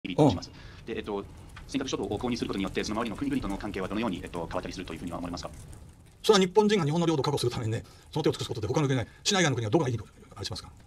りとします。で、尖閣諸島を購入することによって、その周りの国々との関係はどのように、変わったりするというふうには思いますか。 それは日本人が日本の領土を確保するためにね、その手を尽くすことで、他の国が、市内外の国はどこがいいとあれしますか。